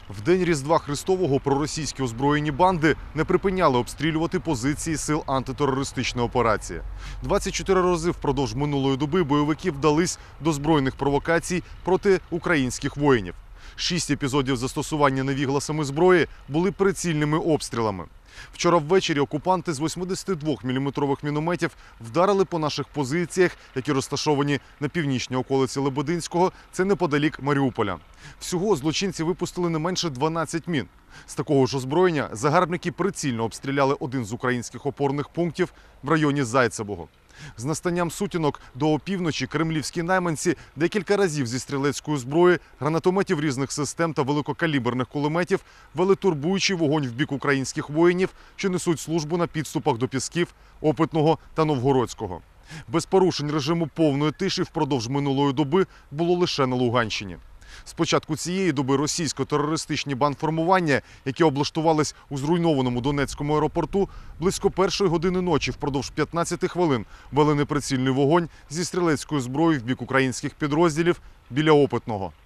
В день Різдва Христового проросійські озброєні банди не припиняли обстрілювати позиції сил антитерористичної операції. 24 рази впродовж минулої доби бойовики вдались до збройних провокацій проти українських воїнів. 6 епізодів застосування невігласами зброї були прицільними обстрілами. Вчора ввечері окупанти з 82-мм мінометів вдарили по наших позиціях, які розташовані на північній околиці Лебединського, це неподалік Маріуполя. Всього злочинці випустили не менше 12 мін. З такого ж озброєння загарбники прицільно обстріляли один з українських опорних пунктів в районі Зайцевого. З настанням сутінок до опівночі кремлівські найманці декілька разів зі стрілецької зброї, гранатометів різних систем та великокаліберних кулеметів вели турбуючий вогонь в бік українських воїнів, що несуть службу на підступах до Пісків, Опитного та Новгородського. Без порушень режиму повної тиші впродовж минулої доби було лише на Луганщині. З початку цієї доби російсько-терористичні бандформування, які облаштувались у зруйнованому Донецькому аеропорту, близько першої години ночі впродовж 15 хвилин вели неприцільний вогонь зі стрілецької зброї в бік українських підрозділів біля Опитного.